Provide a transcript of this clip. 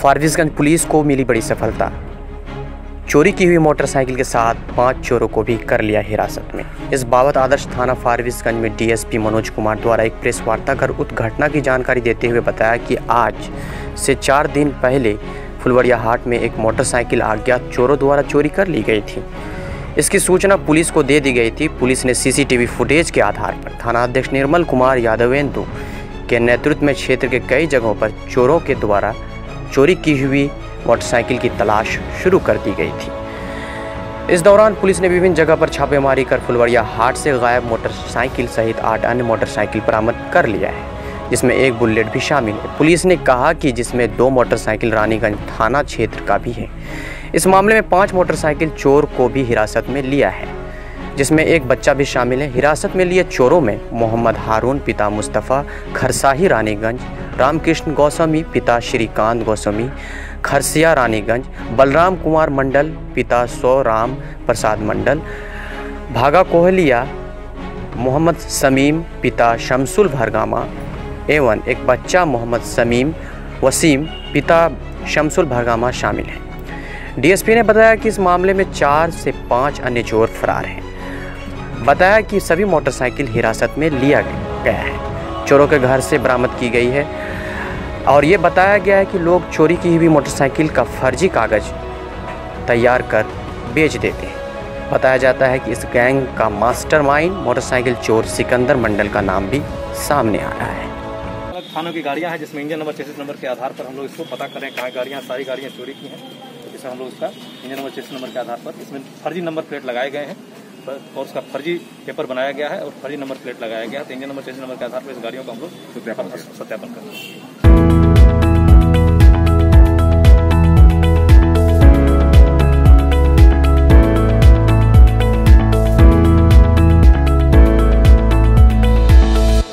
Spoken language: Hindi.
फारबिसगंज पुलिस को मिली बड़ी सफलता। चोरी की हुई मोटरसाइकिल के साथ 5 चोरों को भी कर लिया हिरासत में। इस बाबत आदर्श थाना फारबिसगंज में डीएसपी मनोज कुमार द्वारा एक प्रेस वार्ता कर उक्त घटना की जानकारी देते हुए बताया कि आज से 4 दिन पहले फुलवरिया हाट में एक मोटरसाइकिल अज्ञात चोरों द्वारा चोरी कर ली गई थी। इसकी सूचना पुलिस को दे दी गई थी। पुलिस ने सीसीटीवी फुटेज के आधार पर थाना अध्यक्ष निर्मल कुमार यादवेंदु के नेतृत्व में क्षेत्र के कई जगहों पर चोरों के द्वारा चोरी की हुई मोटरसाइकिल की तलाश शुरू कर दी गई थी। इस दौरान पुलिस ने विभिन्न जगह पर छापेमारी कर फुलवरिया हाट से गायब मोटरसाइकिल सहित 8 अन्य मोटरसाइकिल बरामद कर लिया है, जिसमें एक बुलेट भी शामिल है। पुलिस ने कहा कि जिसमें 2 मोटरसाइकिल रानीगंज थाना क्षेत्र का भी है। इस मामले में 5 मोटरसाइकिल चोर को भी हिरासत में लिया है, जिसमें एक बच्चा भी शामिल है। हिरासत में लिए चोरों में मोहम्मद हारून पिता मुस्तफ़ा खरसाही रानीगंज, रामकृष्ण गोस्वामी पिता श्रीकांत गोस्वामी खरसिया रानीगंज, बलराम कुमार मंडल पिता सौ राम प्रसाद मंडल भागा कोहलिया, मोहम्मद समीम पिता शमसुल भरगामा एवं एक बच्चा मोहम्मद समीम वसीम पिता शमसुल भरगामा शामिल हैं। डीएसपी ने बताया कि इस मामले में 4 से 5 अन्य चोर फरार हैं। बताया कि सभी मोटरसाइकिल हिरासत में लिया गया है, चोरों के घर से बरामद की गई है और ये बताया गया है कि लोग चोरी की हुई मोटरसाइकिल का फर्जी कागज तैयार कर बेच देते हैं। बताया जाता है कि इस गैंग का मास्टरमाइंड मोटरसाइकिल चोर सिकंदर मंडल का नाम भी सामने आ रहा है। थानों की गाड़ियां हैं जिसमें इंजन नंबर चेसिस नंबर के आधार पर हम लोग इसको पता करें कहाँ गाड़ियां, सारी गाड़ियां चोरी की हैं। इसमें हम लोग उसका इंजन नंबर चेसिस नंबर के आधार पर इसमें फर्जी नंबर प्लेट लगाए गए हैं और उसका फर्जी पेपर बनाया गया है और फर्जी नंबर प्लेट लगाया गया है। तो इंजन नंबर चेसिस नंबर के आधार पर इस गाड़ियों का हम लोग सत्यापन करते हैं।